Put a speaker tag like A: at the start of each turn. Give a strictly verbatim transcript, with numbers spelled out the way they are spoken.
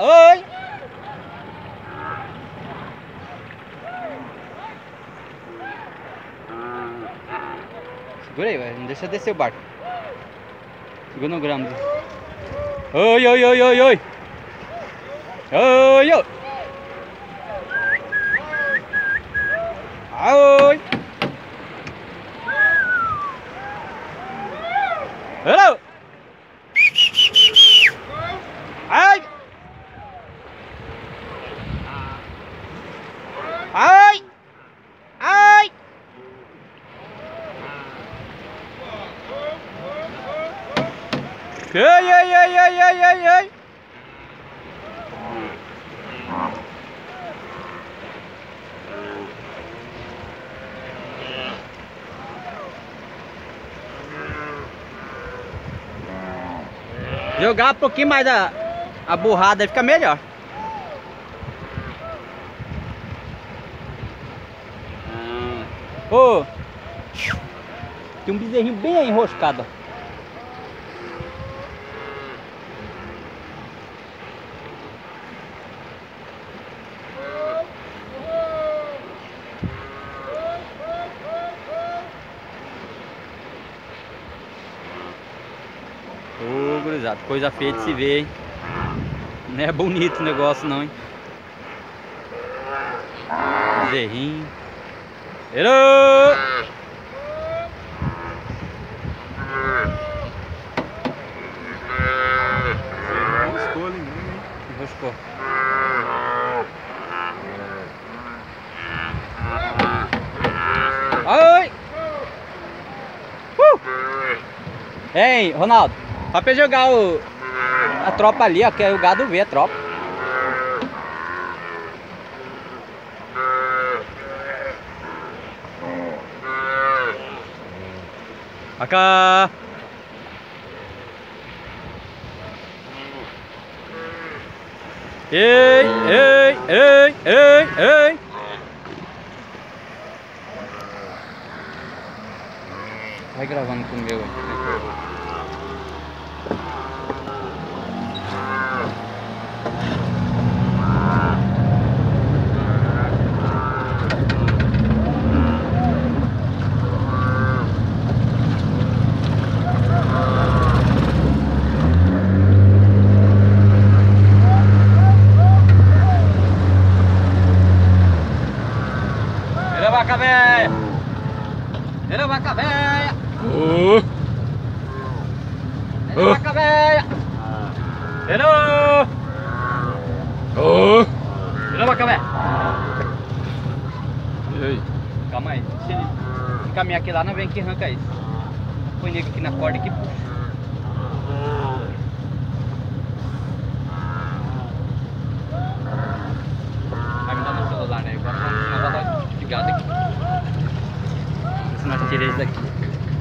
A: Oi! Segura aí, velho. Não deixa descer o barco. Segura no grama. Oi, oi, oi, oi, oi! Oi, oi! Oi! Hello! Ai! Ai! Ai! Ai, ai, ai, ai, ai, ai, ai! Jogar um pouquinho mais a, a borrada aí fica melhor. Ô! Oh, tem um bezerrinho bem aí enroscado. Ô, gurizada, coisa feia de se ver, hein? Não é bonito o negócio não, hein? Bezerrinho. Hello!
B: Enroscou ali mesmo, hein?
A: Enroscou. Oi! Uh! Ei, Ronaldo, só pra jogar o, a tropa ali, ó, que é o gado vê a tropa. Acá. Ei, ei, ei, ei, ei. Vai gravando comigo aí. Ele é vaca véia! Ele é vaca véia!
B: Oh.
A: Ele é vaca véia! Ele é...
B: Oh.
A: Ele é vaca véia!
B: E aí?
A: Calma aí, deixa ele caminhar aqui lá, não vem aqui e arranca isso. Põe ele aqui na corda aqui, puxa. Vai me dar no celular, né? Agora vamos dar de gado aqui. Vê se nós tiramos isso daqui.